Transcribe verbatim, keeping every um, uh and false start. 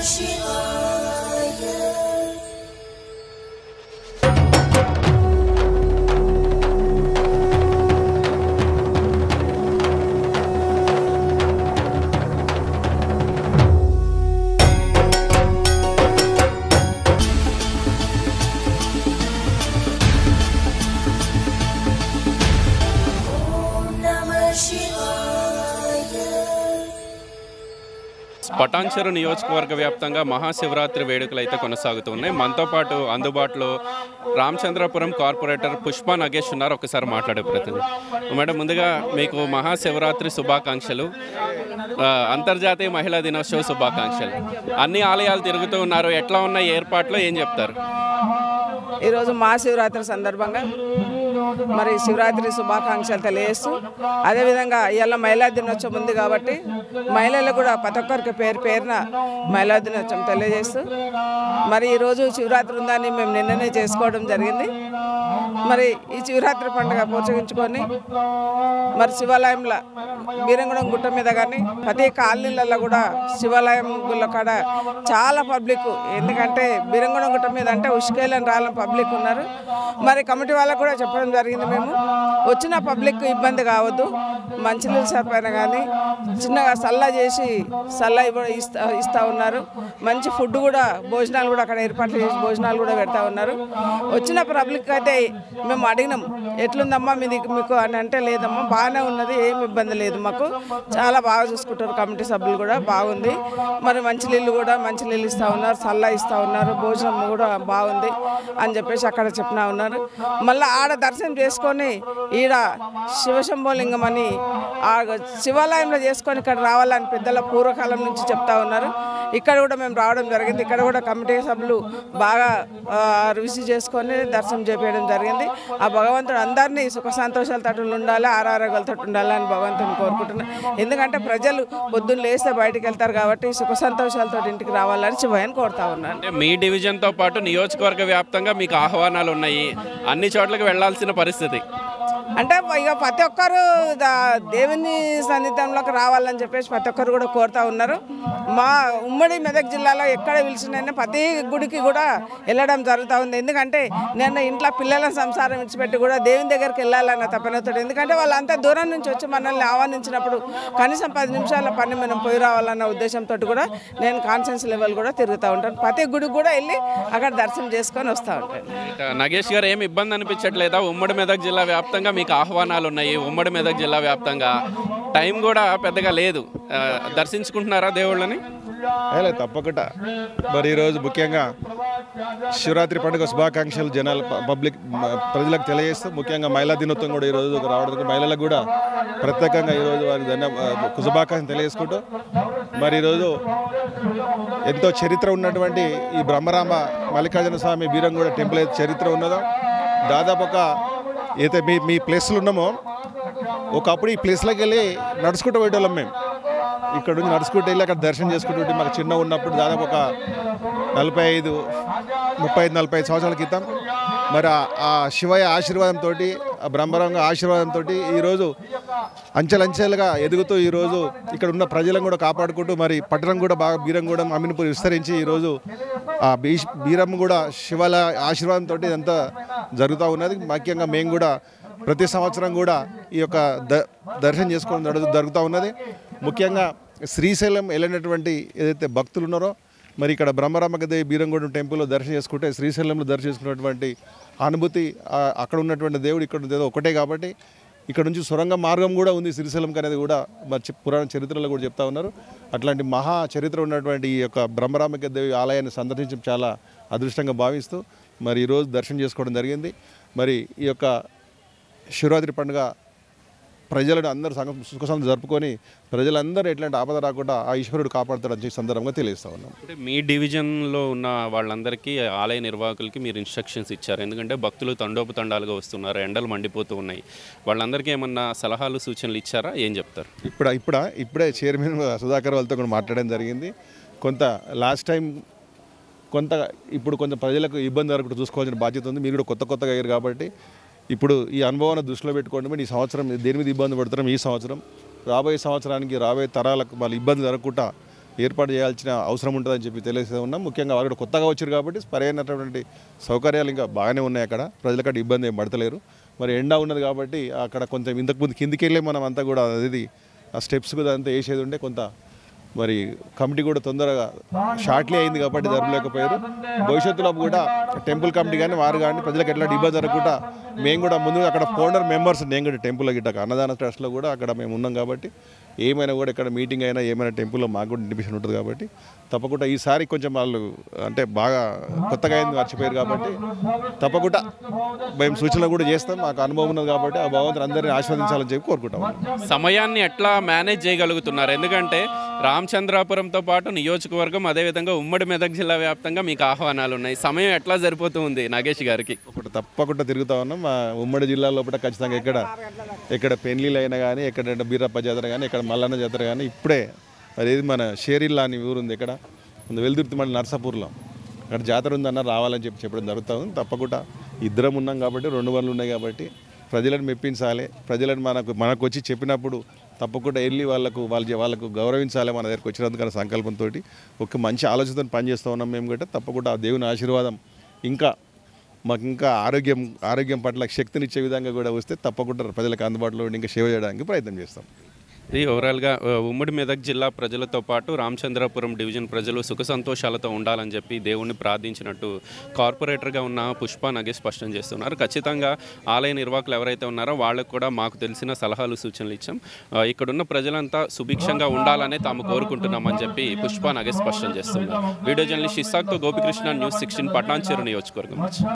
పటాన్చెరు నియోజకవర్గ వ్యాప్తంగా మహాశివరాత్రి వేడుకలు అయితే కొనసాగుతున్నాయి. మనతో పాటు అందుబాటులో రామచంద్రపురం కార్పొరేటర్ పుష్ప నగేష్ ఉన్నారు. ఒకసారి మాట్లాడే ప్రతినిధి. మేడం, ముందుగా మీకు మహాశివరాత్రి శుభాకాంక్షలు, అంతర్జాతీయ మహిళా దినోత్సవ శుభాకాంక్షలు. అన్ని ఆలయాలు తిరుగుతూ ఉన్నారు, ఎట్లా ఉన్న ఏర్పాట్లు ఏం చెప్తారు? ఈరోజు మహాశివరాత్రి సందర్భంగా మరి శివరాత్రి శుభాకాంక్షలు తెలియజేస్తూ, అదేవిధంగా ఇవాళ మహిళా దినోత్సవం ఉంది కాబట్టి మహిళలు కూడా ప్రతి ఒక్కరికి పేరు పేరున మహిళా దినోత్సవం తెలియజేస్తూ, మరి ఈరోజు శివరాత్రి ఉందని మేము నిన్ననే చేసుకోవడం జరిగింది. మరి ఈ శివరాత్రి పండుగ ప్రోత్సహించుకొని మరి శివాలయంలో బీరంగూడెం గుట్ట మీద కానీ ప్రతి కాలనీలలో కూడా శివాలయం గుళ్ళ కాడ చాలా పబ్లిక్, ఎందుకంటే బీరంగూడెం గుట్ట మీద అంటే ఉష్కేలని రాళ్ళ పబ్లిక్ ఉన్నారు. మరి కమిటీ వాళ్ళకు కూడా చెప్పడం జరిగింది, మేము వచ్చిన పబ్లిక్ ఇబ్బంది కావద్దు, మంచినీళ్ళ సరిపైన కానీ చిన్నగా సల్లా చేసి సల్లా ఇవ్వ ఇస్తా ఇస్తూ ఉన్నారు. మంచి ఫుడ్ కూడా, భోజనాలు కూడా అక్కడ ఏర్పాట్లు చేసి భోజనాలు కూడా పెడతా ఉన్నారు. వచ్చిన పబ్లిక్ అయితే మేము అడిగినాం, ఎట్లుందమ్మా మీది మీకు అని అంటే, లేదమ్మా బాగానే ఉన్నది, ఏమి ఇబ్బంది లేదు, మాకు చాలా బాగా చూసుకుంటారు కమిటీ సభ్యులు కూడా, బాగుంది. మరి మంచినీళ్ళు కూడా మంచినీళ్ళు ఇస్తూ ఉన్నారు, సల్లా ఇస్తూ ఉన్నారు, భోజనం కూడా బాగుంది అని చెప్పేసి అక్కడ చెప్పినా ఉన్నారు. మళ్ళీ ఆడ దర్శనం చేసుకొని ఈడ శివశంభోలింగం అని ఆ శివాలయంలో చేసుకొని ఇక్కడ రావాలని పెద్దల పూర్వకాలం నుంచి చెప్తా ఉన్నారు. ఇక్కడ కూడా మేము రావడం జరిగింది. ఇక్కడ కూడా కమిటీ సభ్యులు బాగా రిసీవ్ చేసుకొని దర్శనం చేపేయడం జరిగింది. ఆ భగవంతుడు అందరినీ సుఖ సంతోషాలతో ఉండాలి, ఆరోగ్యాలతో ఉండాలి అని భగవంతుని కోరుకుంటున్నాను. ఎందుకంటే ప్రజలు పొద్దున్న లేస్తే బయటికి వెళ్తారు కాబట్టి సుఖ సంతోషాలతో ఇంటికి రావాలని శివయ్యని కోరుతా ఉన్నాను. అంటే మీ డివిజన్తో పాటు నియోజకవర్గ వ్యాప్తంగా మీకు ఆహ్వానాలు ఉన్నాయి, అన్ని చోట్లకి వెళ్లాల్సిన పరిస్థితి. అంటే ఇక ప్రతి ఒక్కరు దేవుని సన్నిధానంలోకి రావాలని చెప్పేసి ప్రతి ఒక్కరు కూడా కోరుతూ ఉన్నారు. మా ఉమ్మడి మెదక్ జిల్లాలో ఎక్కడ పిలిచినైనా ప్రతి గుడికి కూడా వెళ్ళడం జరుగుతూ ఉంది. ఎందుకంటే నేను ఇంట్లో పిల్లల సంసారం ఇచ్చిపెట్టి కూడా దేవుని దగ్గరికి వెళ్ళాలన్న తపనతో, ఎందుకంటే వాళ్ళంతా దూరం నుంచి వచ్చి మనల్ని ఆహ్వానించినప్పుడు కనీసం పది నిమిషాల పని మనం పోయి రావాలన్న ఉద్దేశంతో కూడా నేను కాన్ఫరెన్స్ లెవెల్ కూడా తిరుగుతూ ఉంటాను. ప్రతి గుడికి కూడా వెళ్ళి అక్కడ దర్శనం చేసుకొని వస్తూ ఉంటాను. నగేష్ గారు, ఏమి ఇబ్బంది అనిపించట్లేదా? ఉమ్మడి మెదక్ జిల్లా వ్యాప్తంగా మీకు ఆహ్వానాలు ఉన్నాయి, ఉమ్మడి మెదక్ జిల్లా వ్యాప్తంగా టైం కూడా పెద్దగా లేదు, దర్శించుకుంటున్నారా దేవుళ్ళని? అలా తప్పకుండా. మరి ఈరోజు ముఖ్యంగా శివరాత్రి పండుగ శుభాకాంక్షలు జనాలు పబ్లిక్ ప్రజలకు తెలియజేస్తూ, ముఖ్యంగా మహిళా దినోత్సవం కూడా ఈరోజు రావడానికి మహిళలకు కూడా ప్రత్యేకంగా ఈరోజు వారికి ధన్య శుభాకాంక్షలు తెలియజేసుకుంటూ, మరి ఈరోజు ఎంతో చరిత్ర ఉన్నటువంటి ఈ బ్రహ్మరామ మల్లికార్జున స్వామి బీరంగూడ టెంపుల్ అయితే చరిత్ర ఉన్నదో, దాదాపు ఒక అయితే మీ మీ ప్లేస్లు ఉన్నామో ఒకప్పుడు ఈ ప్లేస్లోకి వెళ్ళి నడుచుకుంటూ పోయేటోళ్ళం మేము. ఇక్కడ నుంచి నడుచుకుంటూ వెళ్ళి అక్కడ దర్శనం చేసుకుంటుంటే మాకు చిన్న ఉన్నప్పుడు దాదాపు ఒక నలభై ఐదు ముప్పై ఐదు నలభై ఐదు సంవత్సరాల క్రితం మరి ఆ శివయ్య ఆశీర్వాదంతో, ఆ బ్రహ్మరంగ ఆశీర్వాదంతో ఈరోజు అంచెలంచెలుగా ఎదుగుతూ ఈరోజు ఇక్కడ ఉన్న ప్రజలను కూడా కాపాడుకుంటూ, మరి పట్టణం కూడా బాగా బీరంగూడెం అమీన్పూర్ విస్తరించి ఈరోజు ఆ బీ బీరం కూడా శివాల ఆశీర్వాదంతో ఇదంతా జరుగుతూ ఉన్నది. ముఖ్యంగా మేము కూడా ప్రతి సంవత్సరం కూడా ఈ యొక్క ద దర్శనం చేసుకోవడం జరుగుతూ ఉన్నది. ముఖ్యంగా శ్రీశైలం వెళ్ళినటువంటి ఏదైతే భక్తులు ఉన్నారో, మరి ఇక్కడ బ్రహ్మరామదేవి బీరంగూడెం టెంపుల్లో దర్శనం చేసుకుంటే శ్రీశైలంలో దర్శనం చేసుకున్నటువంటి అనుభూతి, అక్కడ ఉన్నటువంటి దేవుడు ఇక్కడ ఉన్నది ఒకటే కాబట్టి ఇక్కడ నుంచి సొరంగ మార్గం కూడా ఉంది శ్రీశైలంకి అనేది కూడా మరి పురాణ చరిత్రలో కూడా చెప్తా ఉన్నారు. అట్లాంటి మహా చరిత్ర ఉన్నటువంటి ఈ యొక్క బ్రహ్మరామదేవి ఆలయాన్ని సందర్శించడం చాలా అదృష్టంగా భావిస్తూ మరి ఈరోజు దర్శనం చేసుకోవడం జరిగింది. మరి ఈ యొక్క శివరాత్రి పండుగ ప్రజలను అందరూ సుఖసంతో జరుపుకొని ప్రజలందరూ ఎట్లాంటి ఆపద రాకుండా ఆ ఈశ్వరుడు కాపాడుతాడని సందర్భంగా తెలియజేస్తా ఉన్నాం. అంటే మీ డివిజన్లో ఉన్న వాళ్ళందరికీ, ఆలయ నిర్వాహకులకి మీరు ఇన్స్ట్రక్షన్స్ ఇచ్చారు, ఎందుకంటే భక్తులు తండోపతండాలుగా వస్తున్నారు, ఎండలు మండిపోతూ ఉన్నాయి, వాళ్ళందరికీ ఏమన్నా సలహాలు సూచనలు ఇచ్చారా? ఏం చెప్తారు? ఇప్పుడు ఇప్పుడు ఇప్పుడే చైర్మన్ సుధాకర్ వాళ్ళతో కూడా మాట్లాడడం జరిగింది. కొంత లాస్ట్ టైం కొంత ఇప్పుడు కొంత ప్రజలకు ఇబ్బంది వరకు చూసుకోవాల్సిన బాధ్యత ఉంది. మీరు కూడా కొత్త కొత్తగా అయ్యారు కాబట్టి ఇప్పుడు ఈ అనుభవాన్ని దృష్టిలో పెట్టుకోండి. ఈ సంవత్సరం దేని మీద ఇబ్బంది పడుతున్నాం, ఈ సంవత్సరం రాబోయే సంవత్సరానికి రాబోయే తరాలకు వాళ్ళు ఇబ్బంది జరగకుండా ఏర్పాటు చేయాల్సిన అవసరం ఉంటుందని చెప్పి తెలియజేస్తూ ఉన్నాం. ముఖ్యంగా వాళ్ళు కూడా కొత్తగా వచ్చారు కాబట్టి సరైనటువంటి సౌకర్యాలు ఇంకా బాగానే ఉన్నాయి. అక్కడ ప్రజలకట్టు ఇబ్బంది ఏం పడతలేరు. మరి ఎండ ఉన్నది కాబట్టి అక్కడ కొంచెం ఇంతకుముందు కిందికి వెళ్ళే మనం అంతా కూడా అది ఆ స్టెప్స్ కూడా అంతా వేసేది ఉంటే కొంత మరి కమిటీ కూడా తొందరగా షార్ట్లీ అయింది కాబట్టి జరపలేకపోయారు. భవిష్యత్తులో కూడా టెంపుల్ కమిటీ కానీ వారు కానీ ప్రజలకు ఎట్లాంటి ఇబ్బంది జరగకుండా మేము కూడా ముందు అక్కడ ఫౌండర్ మెంబర్స్ నేను కూడా టెంపుల్ గిట్ట అన్నదాన ట్రస్ట్లో కూడా అక్కడ మేము ఉన్నాం కాబట్టి ఏమైనా కూడా ఇక్కడ మీటింగ్ అయినా ఏమైనా టెంపుల్లో మాకు కూడా ఇండిపిషన్ ఉంటుంది కాబట్టి తప్పకుండా ఈసారి కొంచెం వాళ్ళు అంటే బాగా కొత్తగా అయింది మర్చిపోయారు కాబట్టి తప్పకుండా మేము సూచనలు కూడా చేస్తాం. మాకు అనుభవం ఉన్నది కాబట్టి ఆ భగవంతుని అందరినీ ఆస్వాదించాలని చెప్పి కోరుకుంటాం. సమయాన్ని ఎట్లా మేనేజ్ చేయగలుగుతున్నారు? ఎందుకంటే రామచంద్రాపురంతో పాటు నియోజకవర్గం అదేవిధంగా ఉమ్మడి మెదక్ జిల్లా వ్యాప్తంగా మీకు ఆహ్వానాలు ఉన్నాయి. సమయం ఎట్లా సరిపోతుంది నాగేష్ గారికి? ఒకటి తప్పకుండా తిరుగుతా ఉన్నాం. మా ఉమ్మడి జిల్లా లోపల ఖచ్చితంగా ఎక్కడ ఎక్కడ పెళ్లిళ్ళు అయినా కానీ ఎక్కడ బీరప్ప జాతర కానీ ఎక్కడ మల్లన్న జాతర కానీ ఇప్పుడే అదేది మన షేరిల్లా అని ఊరు ఉంది. ఇక్కడ ముందు వెలుదుర్తి మన నర్సాపూర్లో అక్కడ జాతర ఉందన్న రావాలని చెప్పి చెప్పడం జరుగుతుంది. తప్పకుండా ఇద్దరం ఉన్నాం కాబట్టి రెండు పనులు ఉన్నాయి కాబట్టి ప్రజలను మెప్పించాలి. ప్రజలను మనకు మనకు వచ్చి చెప్పినప్పుడు తప్పకుండా వెళ్ళి వాళ్ళకు వాళ్ళ వాళ్ళకు గౌరవించాలి. మన దగ్గరికి వచ్చినందుకన్న సంకల్పంతో ఒక మంచి ఆలోచనతో పనిచేస్తూ ఉన్నాం. మేము కూడా తప్పకుండా ఆ దేవుని ఆశీర్వాదం ఇంకా మాకు ఇంకా ఆరోగ్యం ఆరోగ్యం పట్ల శక్తినిచ్చే విధంగా కూడా వస్తే తప్పకుండా ప్రజలకు అందుబాటులో ఉండి ఇంకా సేవ చేయడానికి ప్రయత్నం చేస్తాం. ఇది ఓవరాల్గా ఉమ్మడి మెదక్ జిల్లా ప్రజలతో పాటు రామచంద్రపురం డివిజన్ ప్రజలు సుఖ సంతోషాలతో ఉండాలని చెప్పి దేవుణ్ణి ప్రార్థించినట్టు కార్పొరేటర్గా ఉన్న పుష్ప నగేష్ స్పష్టం చేస్తున్నారు. ఖచ్చితంగా ఆలయ నిర్వాహకులు ఎవరైతే ఉన్నారో వాళ్ళకు కూడా మాకు తెలిసిన సలహాలు సూచనలు ఇచ్చాం. ఇక్కడున్న ప్రజలంతా సుభిక్షంగా ఉండాలనే తాము కోరుకుంటున్నామని చెప్పి పుష్ప నగేష్ స్పష్టం చేస్తున్నారు. వీడియో జర్నలిస్ట్ ఇస్సాక్తో గోపికృష్ణ, న్యూస్ సిక్స్టీన్ పటాన్చెరు నియోజకవర్గం.